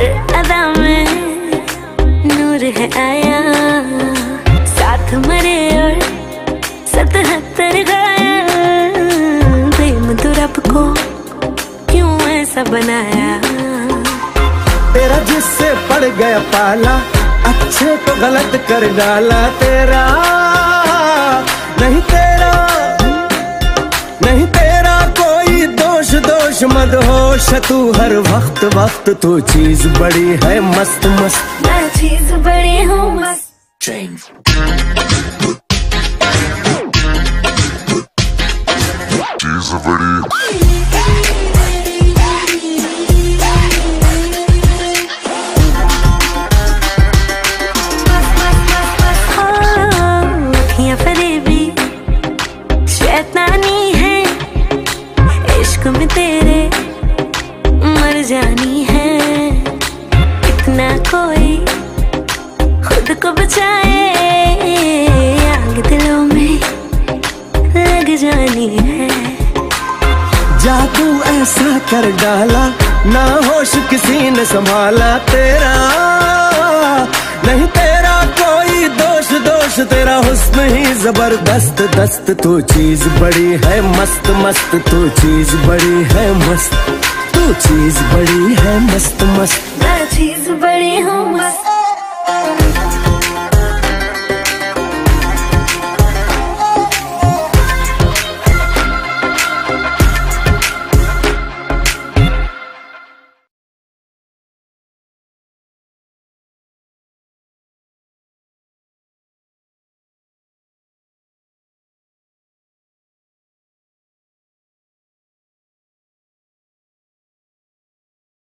हर अदा में नूर है आया, साथ मरे और 77 गाया। प्रेम तो रब को क्यों ऐसा बनाया। तेरा जिससे पड़ गया पाला, अच्छे को गलत कर डाला। तेरा नहीं तेरा कोई दोष मदहोश तू हर वक्त वक्त। तू चीज बड़ी है मस्त मस्त, मैं चीज बड़ी हूँ मस्त। चीज बड़ी शैतानी है, इश्क में तेरे मर जानी है। इतना कोई खुद को बचाए, आग दिलों में लग जानी है। जादू ऐसा कर डाला, ना होश किसी ने संभाला। तेरा नहीं तेरा कोई दोष तेरा हुस्न ही जबरदस्त दस्त। तू चीज बड़ी है मस्त मस्त, तू चीज बड़ी है मस्त, तू चीज बड़ी है मस्त मस्त।